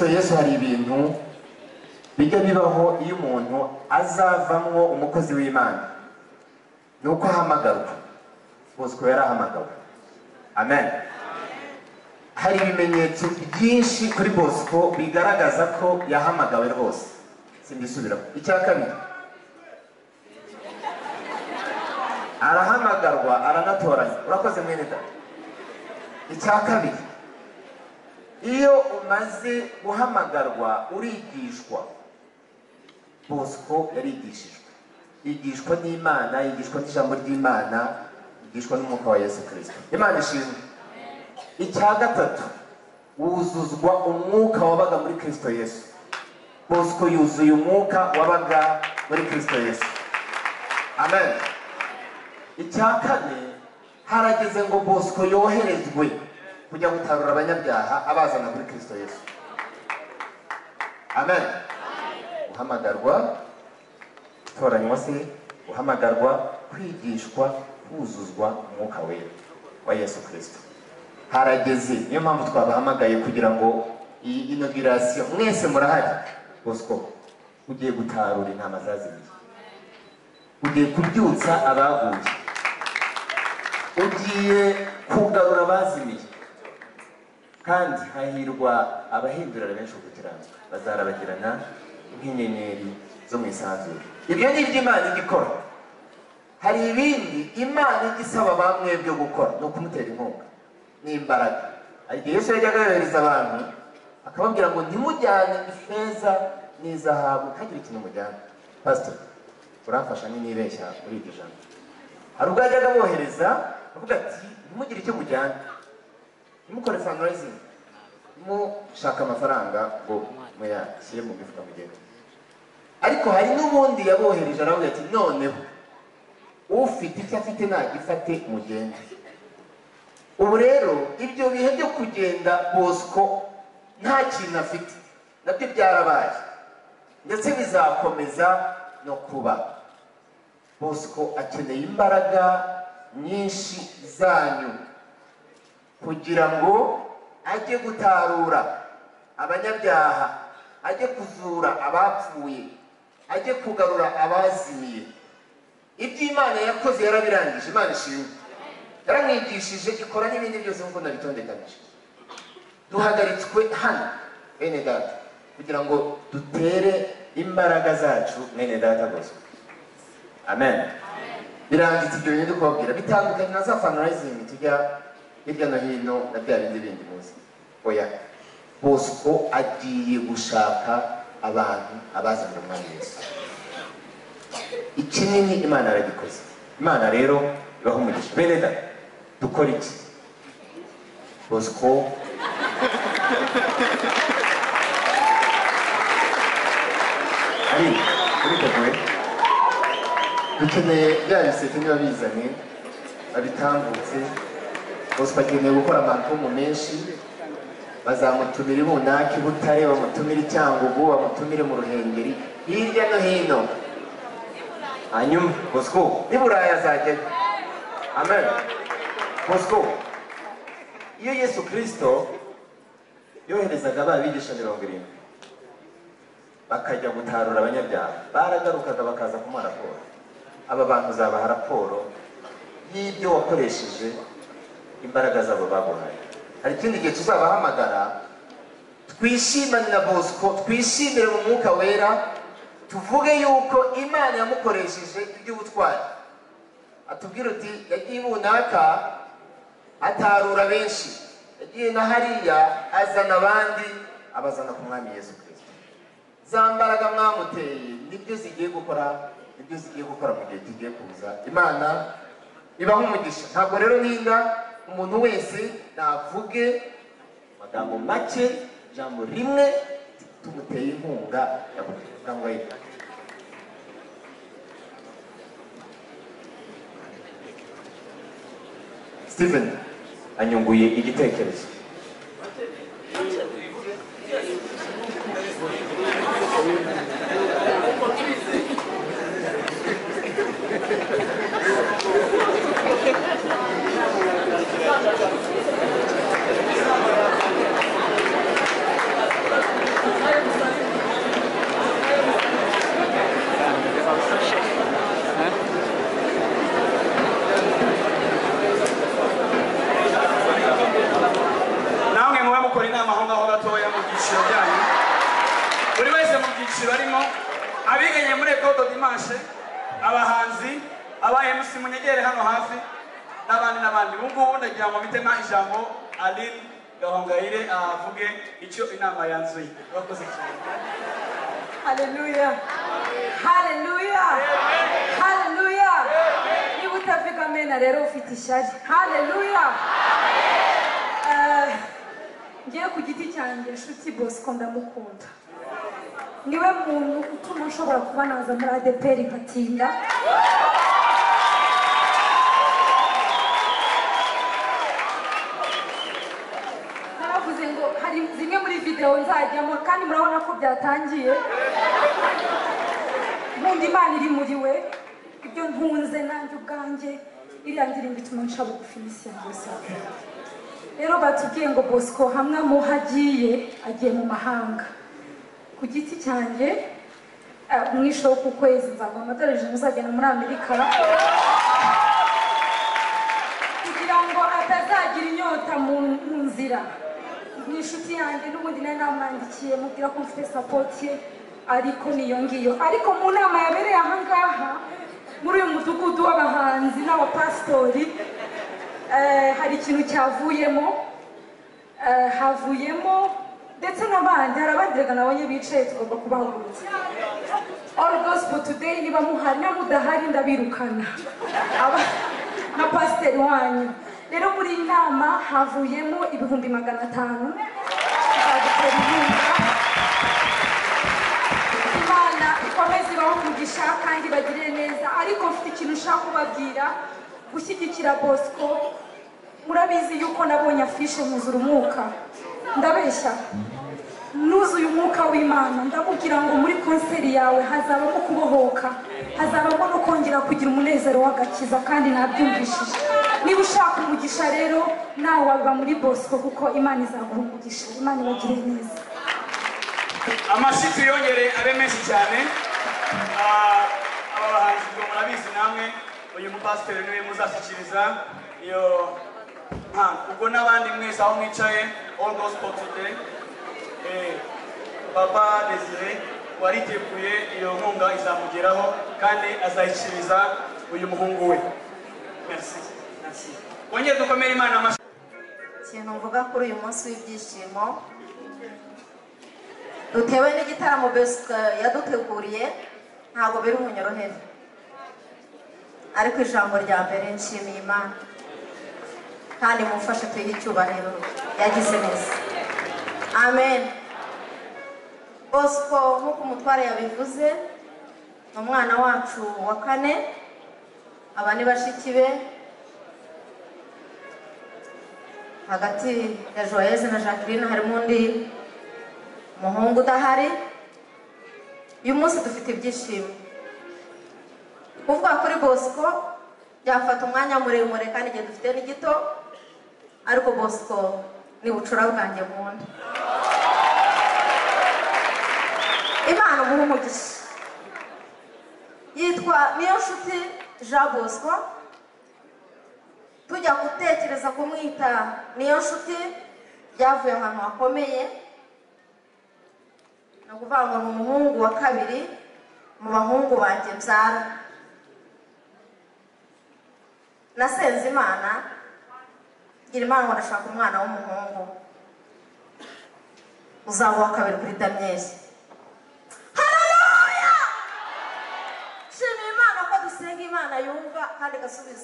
Kristo Yesu hari ibintu bijya bibaho iyo umuntu azavamwo umukozi w'Imana nuko ahamagarwa. Bosco yarahamagawe. Amen. Hari ibimenyetso byinshi kuri Bosco bigaragaza ko yahamagawe rwose. Simbisubiramo. Icya kabiri, arahamagarwa aranatoranya. Urakoze mwene da. Icya kabiri, iyo umaze guhamagarwa urigishwa. Bosco yarigishijwe. Yigishwa n'Imana, yigishwa n'ijambo ry'Imana, yigishwa n'umwuka wa Yesu Kristo. Imana ishimwe. Icya gatatu, wuzuzwa umwuka wabaga muri Kristo Yesu. Bosco yuzuye umwuka wabaga muri Kristo Yesu. Amen. Icya kane, harageze ngo Bosco yoherezwe kujya gutarura abanyabyaha abazana muri Kristo Yesu. Amen. Uhamagarwa, toranywa se, uhamagarwa, kwigishwa, kuzuzwa umwuka wera wa Yesu Kristo. Harageze, niyo mpamvu twabahamagaye kugira ngo iyi inauguration mwese murahari. Bosco ugiye gutarura intama zazimiye, ugiye kubyutsa abaguye, ugiye kugarura abazimiye, kandi hahirwa abahindurira benshi gukiranuka, bazarabagirana nk'inyenyeri zo mu isanzure. Ibyo ni iby'Imana igikora. Hari ibindi Imana igisaba bamwe byo gukora, no kumutera inkunga n'imbaraga. Igihe Yesu yajyaga yohereza abantu akababwira ngo ntimujyane ifeza n'izahabu, ntagire ikintu mujyana. Pastor, uramfasha n'ibeshya muri iryo jambo. Hari ubwo yajyaga bohereza avuga ati ntimugire icyo mujyana, ntimukore fundraising, mushaka amafaranga ngo muyashyire mu mifuka mugende. Ariko hari n'ubundi yabohereje aravuga ati noneho ufite icyo afite nagifate mugende. Ubu rero ibyo bihe byo kugenda Bosco nta kintu afite nabyo byarabaye, ndetse bizakomeza no kuba. Bosco akeneye imbaraga nyinshi zanyu kugira ngo ajye gutarura abanyabyaha, ajye kuzura abapfuye, ajye kugarura abazimiye. Iby'Imana yakoze yarabirangije. Imana ishimwe. Yaramwigishije, ikora n'ibindi byose nk'uko nabitondekanije. Duhagaritswe hano bene data kugira ngo dutere imbaraga zacu mwene data Bosco. Amen. Birangitse ibyo bintu kubabwira bitandukanye na za fundraising tujya hirya no hino na bya bindi bindi muzi. Oya, Bosco agiye gushaka abantu abazanira umwami Yesu. Ikinini Imana yaragikoze. Imana rero ibaho umugisha. Bene data dukora iki? Bosco ari uriteguye? Dukeneye bya biseke niba bizanye babitambutse. Bosco akeneye gukora amantumu menshi. Bazamutumira i Bunaki, Butare, bamutumira i Cyangugu, bamutumire mu Ruhengeri, hirya no hino. Hanyuma Bosco ni Buraya azajya. Amen. Bosco, iyo Yesu Kristo yoherezaga abigisha 70 bakajya gutarura abanyabyaha, baragarukaga bakaza kumuha raporo. Aba bantu uzabaha raporo y'ibyo wakoresheje, imbaraga zabo baguhaye. Hari ikindi gihe tuzabahamagara twishimane na Bosco, twishimire mu mwuka wera, tuvuge yuko Imana yamukoresheje iby'ubutwari. Atubwira uti yagiye Bunaka atarura benshi, yagiye na hariya azana abandi, abazana ku mwami Yesu Kristo. Za mbaraga mwamuteye nibyo zigiye gukora, nibyo zigiye gukora mu gihe kigiye kuza. Imana ibaho umugisha. Ntabwo rero ninda umuntu wese navuge magambo make, jambo rimwe tumuteye inkunga ya Gahongayire. Stephen anyunguye igitekerezo. nabamenye muri Ekodo Dimanche abahanzi aba MC munyegere hano hafi n'abandi ubungubu ndagira ngo mitema ijambo Aline Gahongayire avuge icyo inama yanzuye. Bakoze cyane. Hallelujah. Hallelujah. Hallelujah. Niba utavuga amena rero ufite ishyari. Hallelujah. Ngiye ku giti cyanjye Nshuti Bosco ndamukunda. Niwe muntu utuma nshobora kuba naza muri ADPR nkatinda. Naravuze ngo hari zimwe muri video nzajyamo kandi murabona ko byatangiye. Nkunda Imana iri muri we, ibyo ntunze nanjye ubwanjye iriya ndirimbo ituma nshaka bugufi n'isi yanjye yose. Rero batubwiye ngo Bosco hamwe mu hagiye agiye mu mahanga. Ku giti cyanjye mwisho ku kwezi nzagwa amadorari muzagenda muri Amerika kugira ngo atazagira inyota mu nzira. Ni inshuti yanjye n'ubundi nari namwandikiye mubwira ko mfite support ye ariko niyo ngiyo. Ariko mu nama yabereye aha ngaha muri uyu mudugudu w'abahanzi n'abapastori hari ikintu cyavuyemo havuyemo ndetse n'abandi hari abandi rega nabonye bicaye tugomba kubahugurutsa. All gospel today niba muhari na mudahari ndabirukana na pasiteri wanyu. Rero muri iyi nama havuyemo 500,000 tuzadutera inkunga. Imana ikomeze ibahe umugisha kandi bagire neza. Ariko mfite ikintu ushaka kubabwira gushyigikira Bosco. Murabizi yuko nabonye afishe muzura umwuka. Ndabeshya nuzuye umwuka w'Imana. ndamubwira ngo muri konseri yawe hazabamo kubohoka, hazabamo no kongera kugira umunezero w'agakiza kandi nabyumvishije. Niba ushaka umugisha rero nawe waba muri Bosco kuko Imana izaguha umugisha. Imana ibagire neza. Amashyi yongere abe menshi cyane. Aba bahanzi ngo murabizi namwe uyu mupasiteri niwe muzashyikiriza iyo ubwo n'abandi mwese aho mwicaye all gospel today. Papa Desire wariteguye iyo nkunga izamugeraho kandi azayikiriza uyu muhungu we. Merci. Merci. Wongere dukomere Imana amashyi. Ikintu mvuga kuri uyu munsi w'ibyishimo dutewe n'igitaramo Bosco yaduteguriye ntabwo biri umunyorohera, ariko ijambo rya mbere nshimiye Imana kandi mufashe tuyihe icyubahiro yagize neza. Amen. Bosco nk'uko umutware yabivuze ni umwana wacu wa 4, aba ni bashiki be hagati ya Joyeuse na Jacqueline harimo undi muhungu udahari. Uyu munsi dufite ibyishimo. Kuvuga kuri Bosco byafata umwanya muremure kandi igihe dufite ni gito, ariko Bosco ni bucura bwanjye nkunda. Imana umuhe umugisha. Yitwa Nshuti Jean Bosco. Tujya gutekereza kumwita Nshuti byavuye ahantu hakomeye. No kuvuga ngo ni umuhungu wa 2 mu bahungu banjye mbyara. Nasenze Imana gira Imana ngo ndashaka umwana w'umuhungu uzaba wa 2 kuri Daniel. Haleluya! Shimira Imana ko dusenga Imana yumva kandi gasubiza.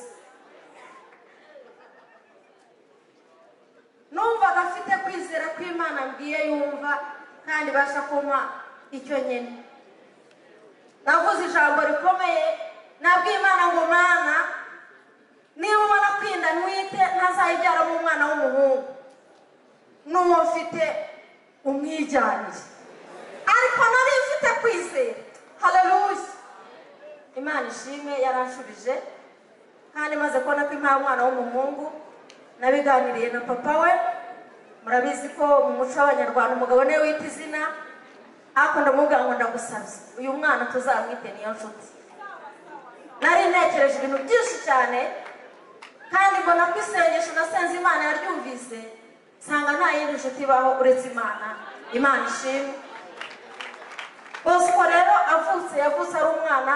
Numva gafite kwizera ko Imana mbwiye yumva kandi basha kuma icyo nyene. Navuze ijambo rikomeye nabwiye Imana ngo Mana niba ubona kwinda nwite ntazayibyara mu mwana w'umuhungu n'uwo mfite umwijyanire, ariko nari mfite kwizera. Haleluya! Imana ishimwe yaranshubije kandi maze kubona ko nta mwana w'umuhungu nabiganiriye na papa we. Murabizi ko mu muco w'Abanyarwanda umugabo niwe wita izina, ariko ndamubwira ngo ndagusabye uyu mwana tuzamwite Nshuti. Nari ntekereje ibintu byinshi cyane kandi mbona ko isengesho nasenze Imana yaryumvise, nsanga nta yindi nshuti ibaho uretse Imana. Imana ishimwe. Bosco rero avutse ari umwana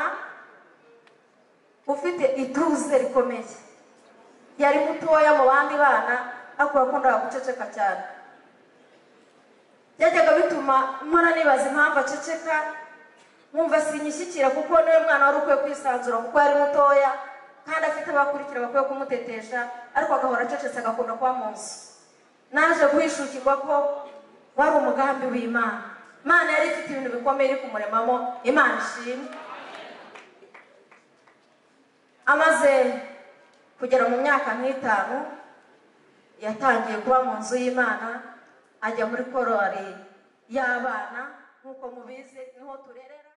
ufite ituze rikomeye, yari mutoya mu bandi bana ariko yakundaga guceceka cyane. Byajyaga bituma mpora nibaza impamvu aceceka, nkumva sinyishyikira kuko niwe mwana wari ukwiye kwisanzura kuko yari mutoya kandi afite abakurikira bakwiye kumutetesha, ariko agahora acecetse agakunda kuba mu nzu. Naje guhishukirwa ko wari umugambi w'Imana. Imana yari ifite ibintu bikomeye iri kumuremamo, Imana ishimwe. Amaze kugera mu myaka nk'itanu yatangiye kuba mu nzu y'Imana, ajya muri korali y'abana nk'uko mubizi niho turerera.